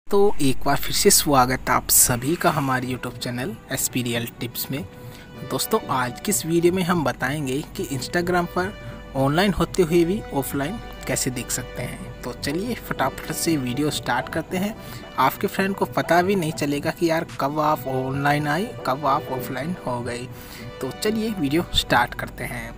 दोस्तों एक बार फिर से स्वागत है आप सभी का हमारे YouTube channel SP real tips में। दोस्तों आज की इस वीडियो में हम बताएंगे कि इंस्टाग्राम पर ऑनलाइन होते हुए भी ऑफलाइन कैसे देख सकते हैं। तो चलिए फटाफट से वीडियो स्टार्ट करते हैं। आपके फ्रेंड को पता भी नहीं चलेगा कि यार कब आप ऑनलाइन आए कब आप ऑफलाइन हो गए। तो चलिए वीडियो स्टार्ट करते हैं।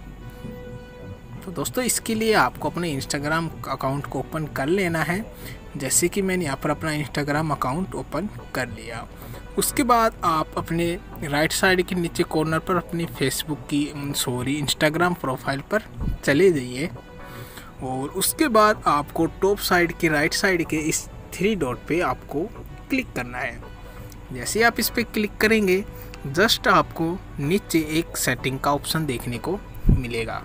तो दोस्तों इसके लिए आपको अपने इंस्टाग्राम अकाउंट को ओपन कर लेना है। जैसे कि मैंने यहाँ पर अपना इंस्टाग्राम अकाउंट ओपन कर लिया। उसके बाद आप अपने राइट साइड के नीचे कॉर्नर पर अपनी फेसबुक की इंस्टाग्राम प्रोफाइल पर चले जाइए और उसके बाद आपको टॉप साइड के राइट साइड के इस 3 डॉट पे आपको क्लिक करना है। जैसे आप इस पर क्लिक करेंगे जस्ट आपको नीचे एक सेटिंग का ऑप्शन देखने को मिलेगा।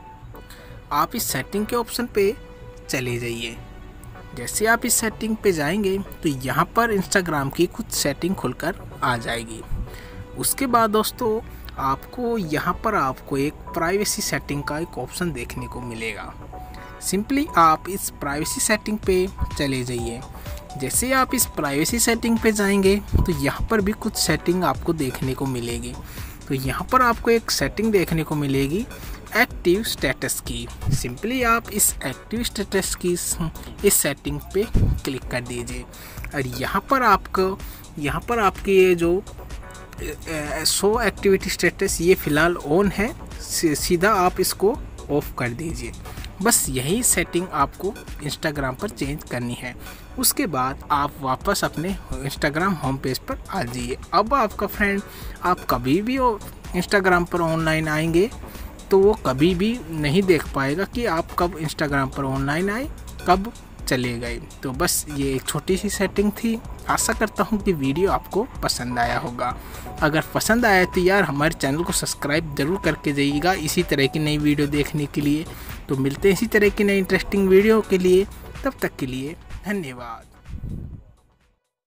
आप इस सेटिंग के ऑप्शन पे चले जाइए। जैसे आप इस सेटिंग पे जाएंगे तो यहाँ पर इंस्टाग्राम की कुछ सेटिंग खुलकर आ जाएगी। उसके बाद दोस्तों आपको यहाँ पर आपको एक प्राइवेसी सेटिंग का एक ऑप्शन देखने को मिलेगा। सिंपली आप इस प्राइवेसी सेटिंग पे चले जाइए। जैसे आप इस प्राइवेसी सेटिंग पे जाएंगे तो यहाँ पर भी कुछ सेटिंग आपको देखने को मिलेगी। तो यहाँ पर आपको एक सेटिंग देखने को मिलेगी एक्टिव स्टेटस की। सिंपली आप इस एक्टिव स्टेटस की इस सेटिंग पे क्लिक कर दीजिए और यहाँ पर आपके ये जो शो एक्टिविटी स्टेटस ये फ़िलहाल ऑन है, सीधा आप इसको ऑफ कर दीजिए। बस यही सेटिंग आपको इंस्टाग्राम पर चेंज करनी है। उसके बाद आप वापस अपने इंस्टाग्राम होम पेज पर आ जाइए। अब आपका फ्रेंड आप कभी भी इंस्टाग्राम पर ऑनलाइन आएंगे तो वो कभी भी नहीं देख पाएगा कि आप कब इंस्टाग्राम पर ऑनलाइन आए कब चले गए। तो बस ये एक छोटी सी सेटिंग थी। आशा करता हूँ कि वीडियो आपको पसंद आया होगा। अगर पसंद आया तो यार हमारे चैनल को सब्सक्राइब ज़रूर करके जाइएगा इसी तरह की नई वीडियो देखने के लिए। तो मिलते हैं इसी तरह की नई इंटरेस्टिंग वीडियो के लिए। तब तक के लिए धन्यवाद।